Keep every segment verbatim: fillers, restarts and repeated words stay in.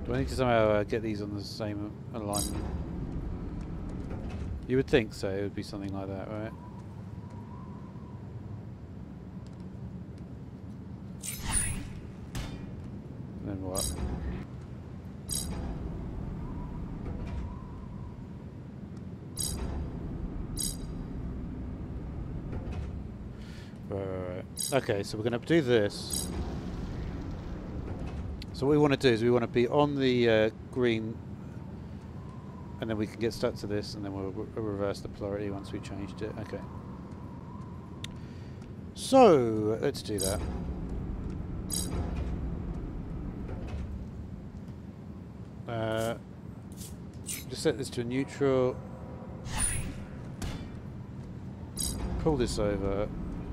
Do I need to somehow uh, get these on the same alignment? You would think so, it would be something like that, right? Then what? Right, right, right. Okay, so we're going to do this. So what we want to do is we want to be on the uh, green, and then we can get stuck to this, and then we'll re reverse the polarity once we changed it. Okay. So let's do that. Uh, just set this to neutral. Pull this over.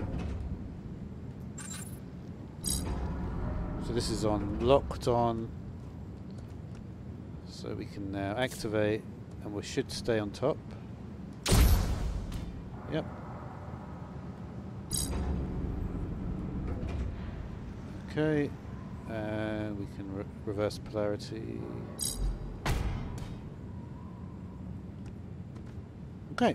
So this is on locked on. So we can now activate, and we should stay on top. Yep. Okay, and we can re reverse polarity. Okay.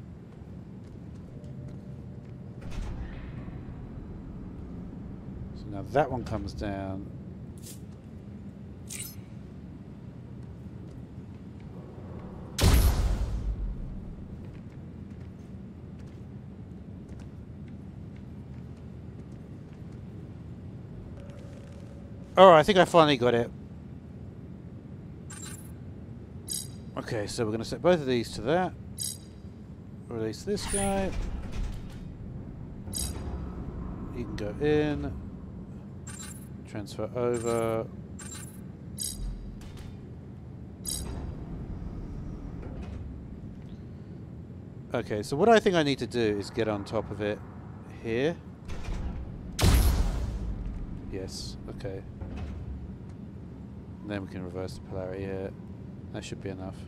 So now that one comes down. Alright, I think I finally got it. Okay, so we're going to set both of these to that. Release this guy. You can go in. Transfer over. Okay, so what I think I need to do is get on top of it here. Yes, okay. And then we can reverse the polarity here. That should be enough.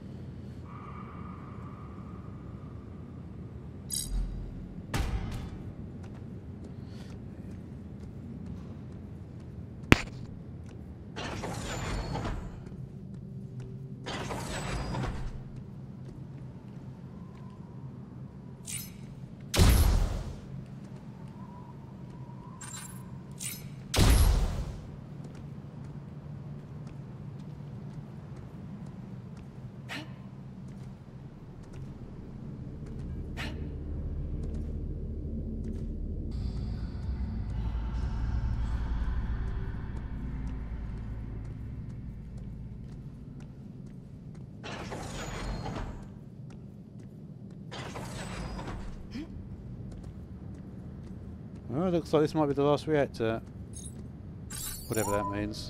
Oh, looks like this might be the last reactor. Whatever that means.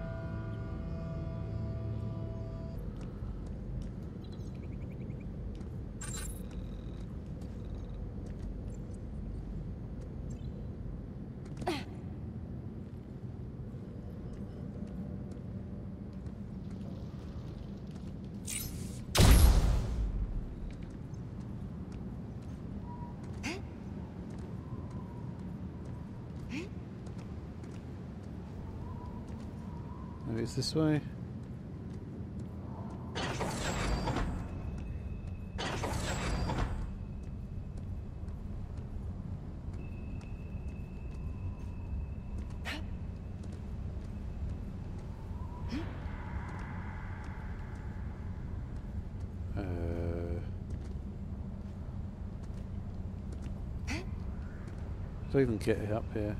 Maybe it's this way. Uh, do I even get it up here?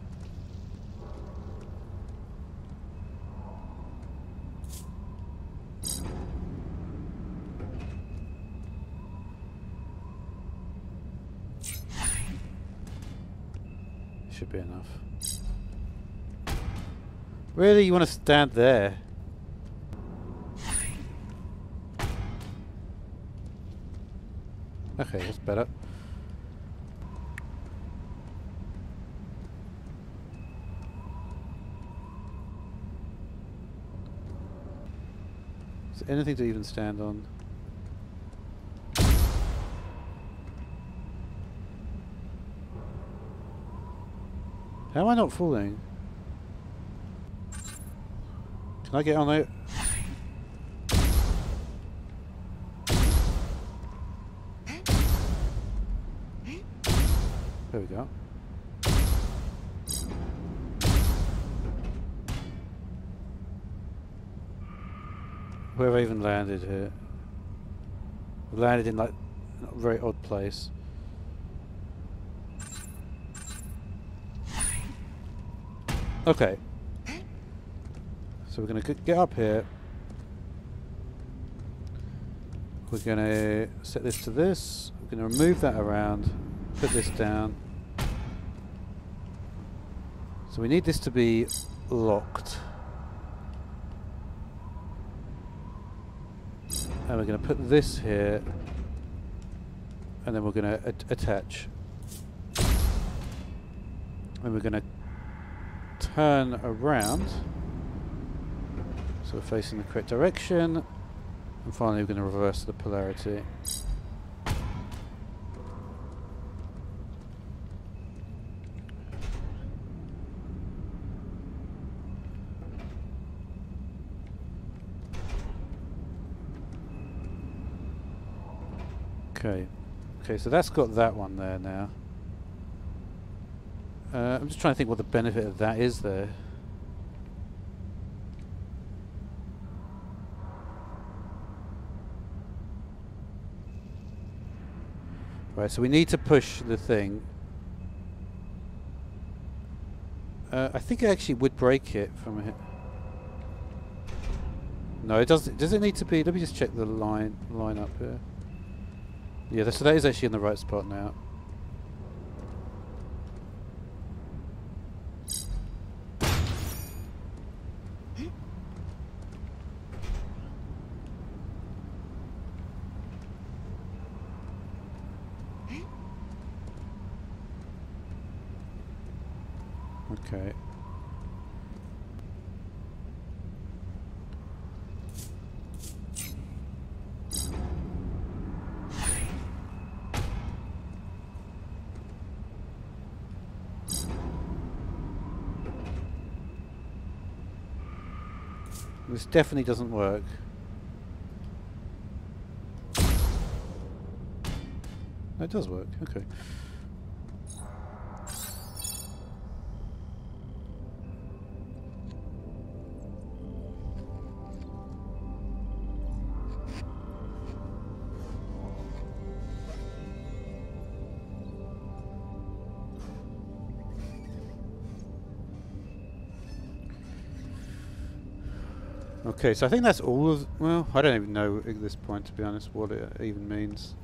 Should be enough. Really? You want to stand there? Okay, that's better. Is there anything to even stand on? How am I not falling? Can I get on it? There we go. Where have I even landed here? I've landed in like a very odd place. Okay. So we're going to get up here. We're going to set this to this. We're going to remove that around. Put this down. So we need this to be locked. And we're going to put this here. And then we're going to at attach. And we're going to turn around. So we're facing the correct direction. And finally we're going to reverse the polarity. Okay. Okay, so that's got that one there now. Uh, I'm just trying to think what the benefit of that is there. Right, so we need to push the thing. Uh, I think it actually would break it from here. No, it doesn't. Does it need to be? Let me just check the line line up here. Yeah, so that is actually in the right spot now. Okay. This definitely doesn't work. It does work, okay. Okay, so I think that's all of... Well, I don't even know at this point, to be honest, what it even means.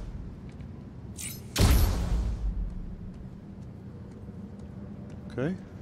Okay.